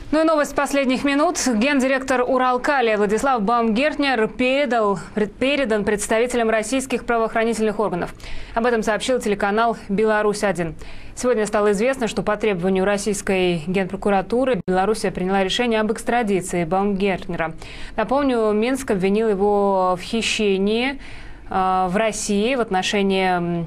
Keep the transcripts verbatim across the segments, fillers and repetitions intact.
Ну и новость последних минут. Гендиректор Уралкалия Владислав Баумгертнер передал, передан представителям российских правоохранительных органов. Об этом сообщил телеканал «Беларусь один». Сегодня стало известно, что по требованию российской генпрокуратуры Белоруссия приняла решение об экстрадиции Баумгертнера. Напомню, Минск обвинил его в хищении э, в России в отношении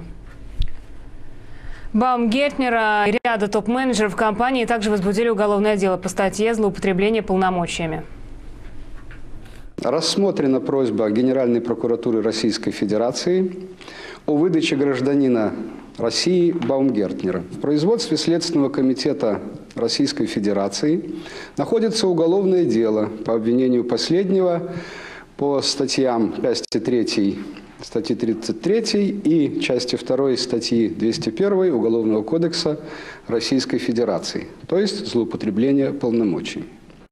Баумгертнера и ряда топ-менеджеров компании также возбудили уголовное дело по статье «Злоупотребление полномочиями». Рассмотрена просьба Генеральной прокуратуры Российской Федерации о выдаче гражданина России Баумгертнера. В производстве Следственного комитета Российской Федерации находится уголовное дело по обвинению последнего по статьям части третьей, статьи тридцать три и части второй статьи двести один Уголовного кодекса Российской Федерации, то есть злоупотребление полномочий.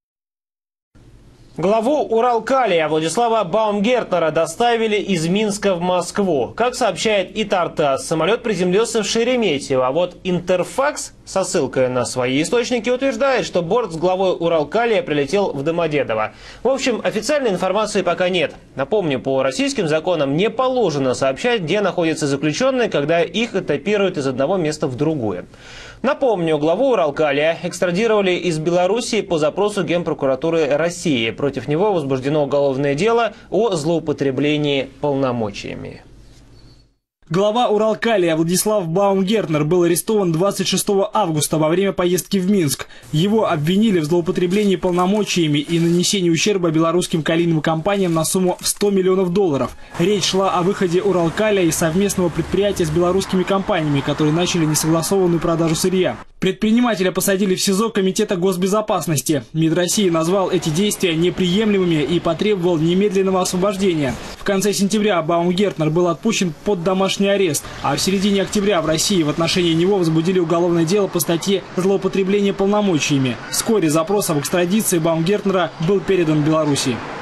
Главу Уралкалия Владислава Баумгертнера доставили из Минска в Москву. Как сообщает ИТАР-ТАСС, самолет приземлился в Шереметьево, а вот Интерфакс со ссылкой на свои источники утверждает, что борт с главой Уралкалия прилетел в Домодедово. В общем, официальной информации пока нет. Напомню, по российским законам не положено сообщать, где находятся заключенные, когда их этапируют из одного места в другое. Напомню, главу Уралкалия экстрадировали из Белоруссии по запросу Генпрокуратуры России. Против него возбуждено уголовное дело о злоупотреблении полномочиями. Глава Уралкалия Владислав Баумгертнер был арестован двадцать шестого августа во время поездки в Минск. Его обвинили в злоупотреблении полномочиями и нанесении ущерба белорусским калийным компаниям на сумму в сто миллионов долларов. Речь шла о выходе Уралкалия из совместного предприятия с белорусскими компаниями, которые начали несогласованную продажу сырья. Предпринимателя посадили в СИЗО Комитета госбезопасности. МИД России назвал эти действия неприемлемыми и потребовал немедленного освобождения. В конце сентября Баумгертнер был отпущен под домашний арест, а в середине октября в России в отношении него возбудили уголовное дело по статье «Злоупотребление полномочиями». Вскоре запрос об экстрадиции Баумгертнера был передан Белоруссии.